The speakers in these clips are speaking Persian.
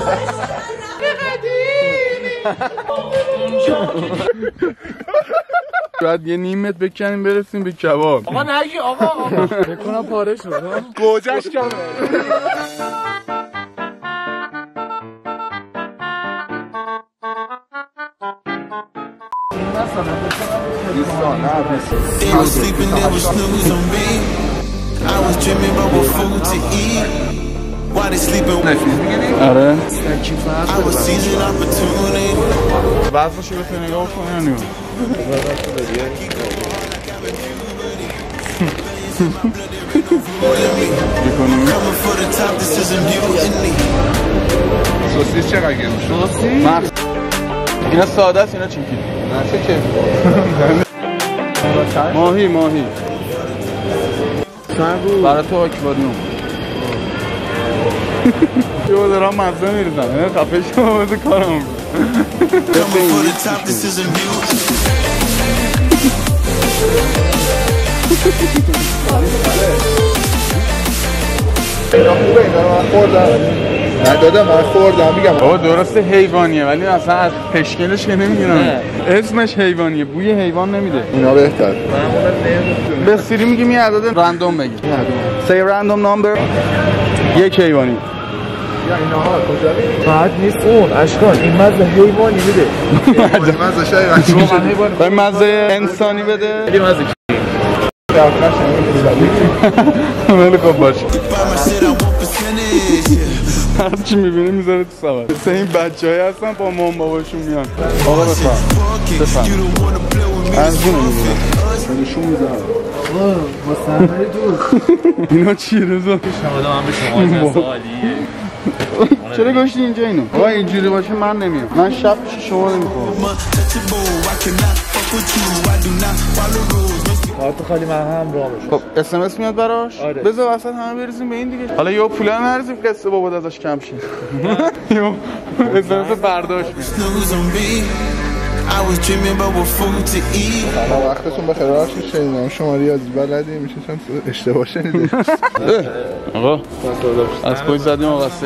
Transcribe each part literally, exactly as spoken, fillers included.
باید یه نیم متر بکنیم برسیم به کباب. آقا نگی آقا آقا بکنم پاره شد گوجهش کمه. They was sleeping, they was snooze on me. I was dreaming about what food to eat. Why they sleeping? آره. I was seizing opportunity. واسه به تو نگاه کنی یا Coming for the top, this is a mutiny. سوسیس چقدر گرم شد؟ سوسیس؟ اینا ساده است اینا چیکی. نه چه ماهی ماهی. سنگو برای تو اکواریوم. یه دارم مزه میریزم. اینا خفه شما بازه کارم. Coming for the top, this is a mutiny. اینا خوبه اینا رو من خوردم ندادم من خوردم میگم بابا درسته حیوانیه ولی اصلا از پشکلش که نمیگیرم اسمش حیوانیه بوی حیوان نمیده اینا بهتر به سیری میگیم یه عدد رندوم بگی سی رندوم نامبر یک حیوانی یا اینا ها کجا میگی؟ بعد نیست اون اشکان این مزه حیوانی میده مزه حیوانی باید مزه انسانی بده خیلی مزه ولی خب باشه هرچی میبینی میذاره تو سوار مثل این بچه های هستن با مام باباشون میان آقا بفهم بفهم ارزونه میبینم نشون میزن آقا با سرمایه دوست اینا چیه رزا؟ شماده من به شما جنس عالیه چرا گوشتی اینجا اینو؟ آقا اینجوری باشه من نمیام من شب پیش شما نمیخورم کارت خالی من هم راه بشه خب اس ام اس میاد براش؟ آره. بذار وسط همه بریزیم به این دیگه حالا یه پولا نرزیم قصه بابا ازش کم شه یه اس ام اس برداشت میاد سلام وقتتون بخیر بخشید شنیدم شما ریاضی بلدی میشه چند اشتباه شنیده آقا از پای زدیم آقا سری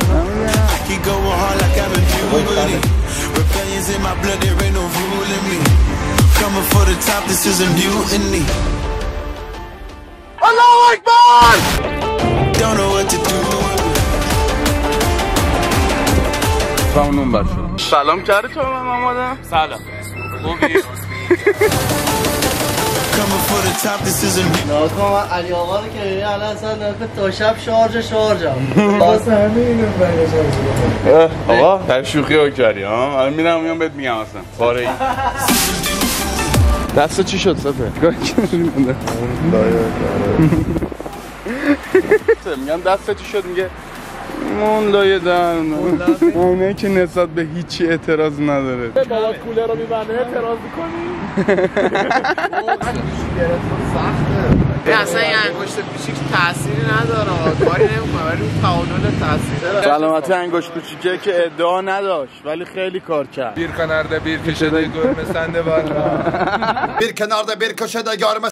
الله اکبر سلام بر شما سلام کردی تو من آمادم سلام خوبی ناکام من علی آقا رو که میبینی الان اصلا ناکام تا شب شارژ شارژم واسه همه اینو برگشت آقا در شوخی ها کردی ها الان میرم میام بهت میگم اصلا پاره ای دست چی شد سفه؟ میگم دست چی شد میگه مون لایه در اونه که نسبت به هیچی اعتراض نداره بابا کوله رو میبنده اعتراض میکنی؟ نه اصلا این انگشت پیچیک تأثیری نداره کاری نمیکنه ولی اون تعادل تأثیر سلامتی انگشت کوچیکه که ادعا نداشت ولی خیلی کار کرد Bir kenarda bir köşede görmesen de var bir kenarda bir köşede görmesen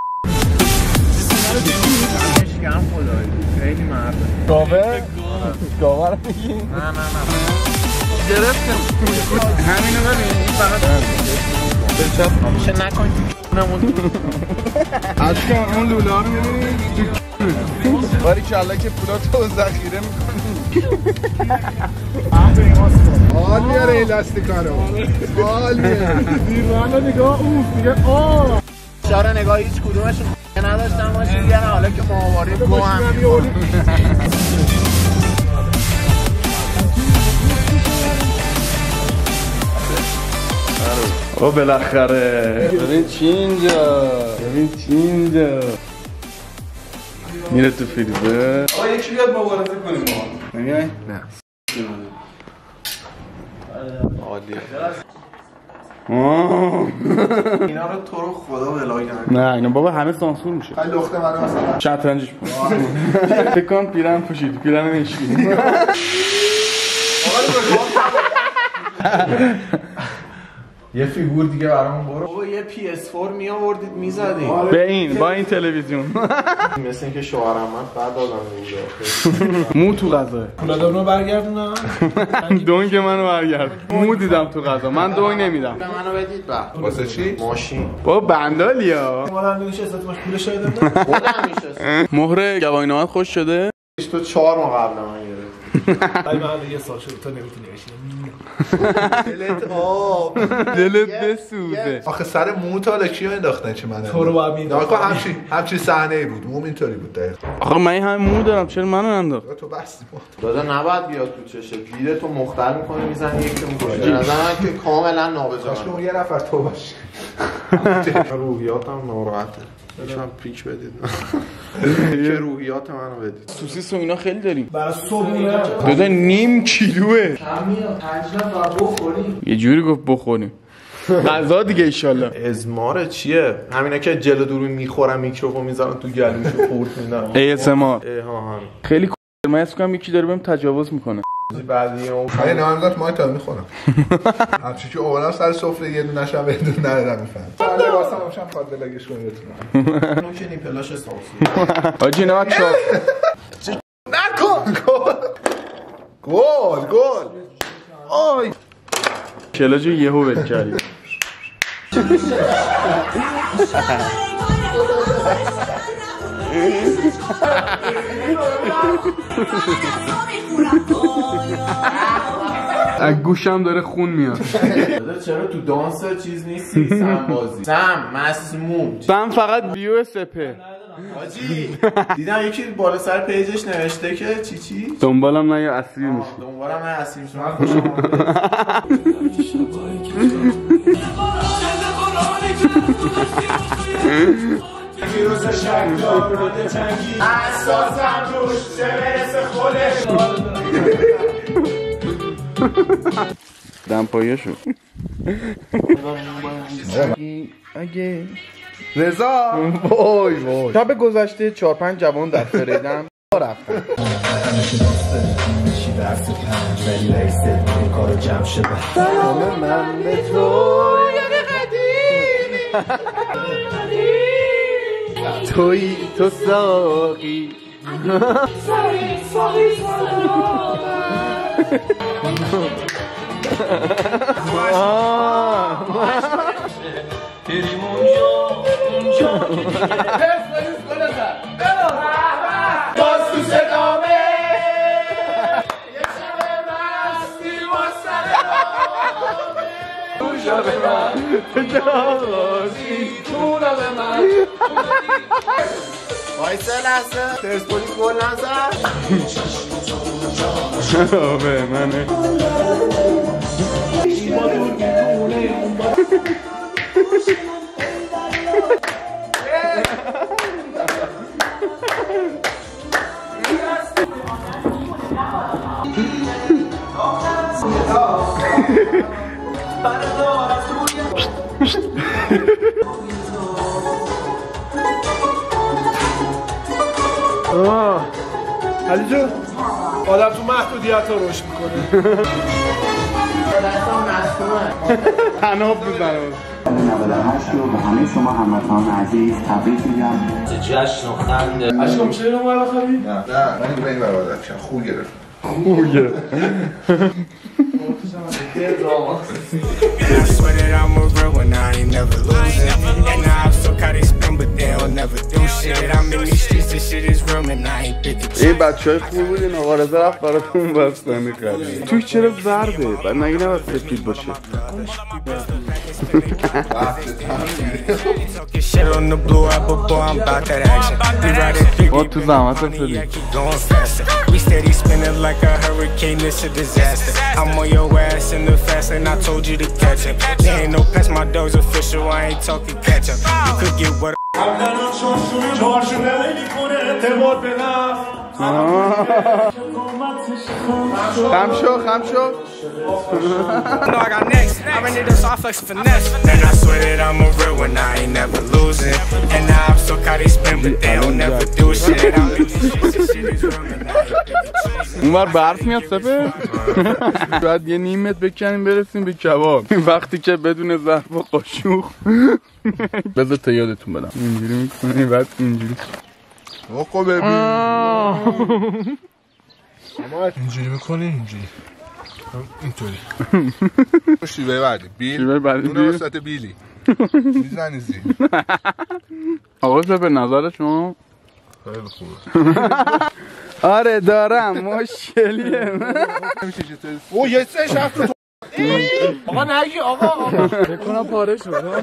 خیلی مرده گاوه؟ گاوه رو میگی؟ نه نه نه گرفتم همینو ببین این فقط بچه میشه نکن نمون اشکان اون لوله ها رو میبینی؟ باری که الله که پولاتو ذخیره میکنی عالیه ره لاستیکارو عالیه دیرمانو نگاه اوف میگه آه شاره نگاه هیچ کدومشون نداشتم باشید بیان حالا که ماهواره گو هم او بالاخره ببین چی اینجا ببین چی اینجا میره تو فریزر آقا یکی بیاد مبارزه کنیم ما نمیای؟ نه عالیه اینا رو تو رو خدا ولاگ نه اینا بابا همه سانسور میشه خیلی لخت منو مثلا شطرنجش کن فکر کن پیرن پوشید پیرن نشید یه فیگور دیگه برامون برو. بابا یه پی اس فور می آوردید میزدید به این با این تلویزیون مثل اینکه شوهرم من بعد آدم بوده مو تو غذا پولادم رو برگردونم. دونگ منو برگرد. مو دیدم تو غذا. من دونگ نمیدم. به منو بدید بعد واسه چی؟ ماشین بابا بندالیا مادر نمیشه ازت من پولش دادم. خودم میشه مهر گواهینامه‌ات خوش شده؟ تو چهار ماه قبل من گرفت ولی من یه سال شد تو نمیتونی بشینی. دلت آب دلت بسوزه. آخه سر مو تا لکیو انداختن چه منه تو رو باید میدونم. ناکن همچی همچی صحنه بود. موم اینطوری بود دقیقاً. آخه من همه مو دارم چرا منو انداخت؟ تو بستی مو. دادا نباید بیاد تو چشه. دیده تو مختل میکنه میزنی یکی میکنه. به نظر من که کاملا نابجا. کاش اون یه نفر تو باشی. روحیاتم ناراحته. یکم پیک بدید. که روحیات منو بدید. سوسیس و اینا خیلی داریم. برای صبحونه. دادا نیم کیلوه. کم میاد. تجربه باید بخوریم. یه جوری گفت بخوریم. غذا دیگه ایشالله. ازمار چیه؟ همینه که جلو دورو میخورم میکروفون میذارن تو گلوشو خورد میدن. ای اس ام آر. ها هم. خیلی من اسم کنم یکی داره بهم تجاوز میکنه. بعدی اون خیلی نامزد ما تا میخورم. همچی که اولم سر سفره یه دونه نشم بدون ندارم میفهم. حالا واسه همشم خاطر بلگش کنم بتونم. اون که نیپلاش ساوسی. آجی نه چا. نکن گل. گل گل. آی. کلاجو یهو ول کردی. از گوشم داره خون میاد. چرا تو دانس چیز نیستی؟ سم بازی سم مسموم سم فقط بیو سپه. حاجی دیدم یکی بالا سر پیجش نوشته که چی چی؟ دنبالم نه یا اسیر میشه. دنبالم نه اسیر میشه. من خوشم اومده. اساسم روش چه برسه خودش. دمپایه شد. اگه رضا وای وای شب گذشته چهار پنج جوان در فریدن رفتن. من به تو توی تو ساقی بریم اونجا اونجا باز تو صدامه یه شب مستی واسه تو شب من چونه به من وایسه لحظه پرسپولیس گل نزد به منه علی جون آدم تو محدودیت ها رشد میکنه. تناب بزنه. نود و هشت رو به همه شما هموطنان عزیز تبریک میگم. جشن و خنده. اشکام چه رو ما بخوابی؟ نه نه من به این برادر شم خوب گرفت. خوب گرفت. I swear that I'm a real one, I ain't never losing. And I so caught they spin, but they'll never do shit. I'm in these streets, this shit is real, and I ain't fifty. این بچه های خوب بودین آقارزه رفت براتون بستنی خرید. توی چرا زرده؟ بعد نگه نباید سفید باشه. با تو زحمت افتادی. We steady spinning like a hurricane, it's a disaster. I'm on your ass in the fast lane, I told you to catch up. There ain't no pass, my dog's official, I ain't talking catch up. You could get what چهارشونه میکنه اعتماد به نفس خم شو خم شو No, I got next. I ran it up, so I flex and finesse. And I swear that I'm a real one, I ain't never losing. And now I'm so caught they spin, but they don't never do shit. I'm in this shit, this shit is real, and I ain't اونور برف میاد سپه. باید یه نیم متر بکنیم برسیم به کباب. وقتی که بدون ظرف و قاشق بذار تا یادتون بدم اینجوری میکنی بعد اینجوری آقا ببین اینجوری میکنی اینجوری اینطوری شیوه بعدی بیل شیوه بعدی اون وسط بیلی میزنی زیر آقا سپه نظر شما خیلی خوبه آره دارم مشکلیه او یه سه شفت آقا نگی آقا بکنم پاره شد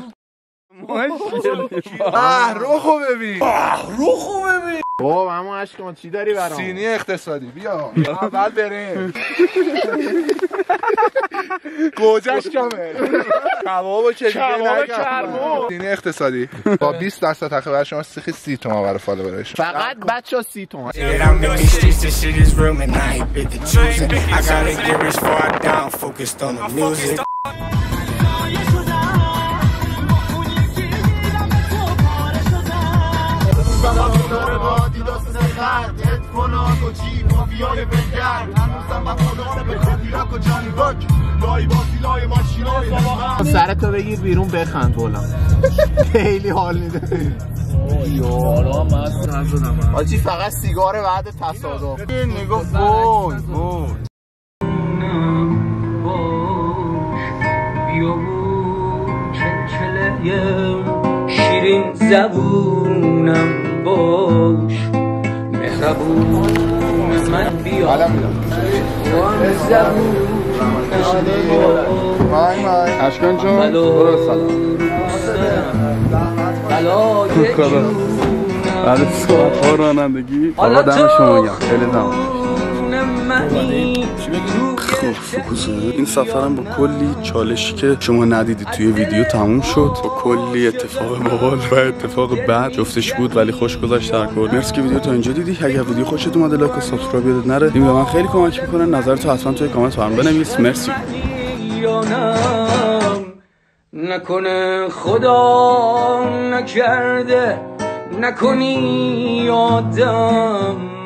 آه روخو ببین روخو ببین بابا اما عشق چی داری برام سینی اقتصادی بیا اول بریم گوجهش کمه کبابو چجوری نگم سینی اقتصادی با بیست درصد تخفیف شما سیخی سی تومن برای فالوورش فقط بچه‌ها سی تومن I'm in these streets, this shit is real, and I ain't been the choosing. I gotta get rich before I down, focused on the music. سرتو بگیر بیرون بخند بلند خیلی حال میده یارا مست نزدم آجی فقط سیگار بعد تصادف نگاه بای بای بیا چلچله شیرین زبونم باش مهربون من بیا زبون مای مای اشکان جون برو سلام بعد ساعت ها رانندگی آقا دم شما گم خیلی دم این سفرم با کلی چالشی که شما ندیدید توی ویدیو تموم شد با کلی اتفاق باحال و اتفاق بد جفتش بود ولی خوش گذشت در کل. مرسی که ویدیو تا اینجا دیدی. اگر ویدیو خوشت اومده لایک و سابسکرایب یادت نره، این به من خیلی کمک میکنه. نظرتو حتما توی کامنت برام بنویس. مرسی. نکنه خدا نکرده نکنی آدم